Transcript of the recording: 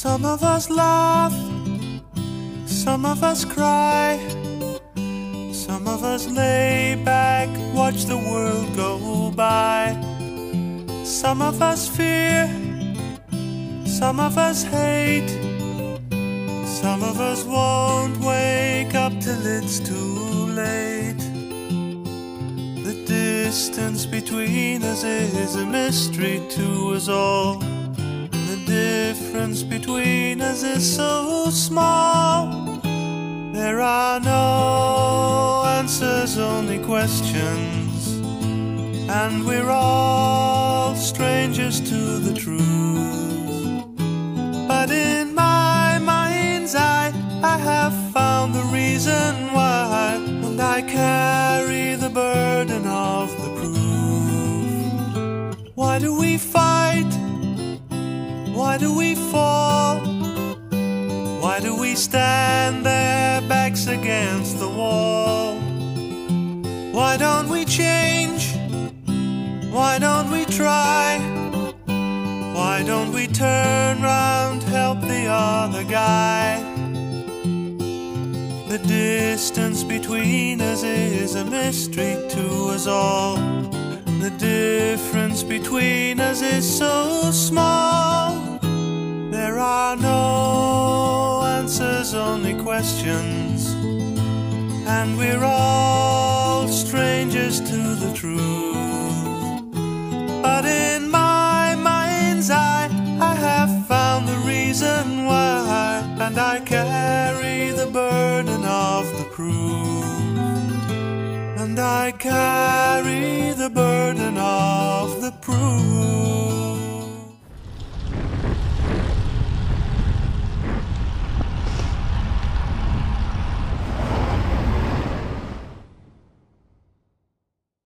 Some of us laugh, some of us cry, some of us lay back, watch the world go by. Some of us fear, some of us hate, some of us won't wake up till it's too late. The distance between us is a mystery to us all. The difference between us is so small. There are no answers, only questions, and we're all strangers to the truth. But in my mind's eye, I have found the reason why, and I carry the burden of the proof. Why do we fight? Why do we fall? Why do we stand there, backs against the wall? Why don't we change? Why don't we try? Why don't we turn round, help the other guy? The distance between us is a mystery to us all. The difference between us is so small. There are no answers, only questions, and we're all strangers to the truth. But in my mind's eye, I have found the reason why, and I carry the burden of the proof. And I carry the burden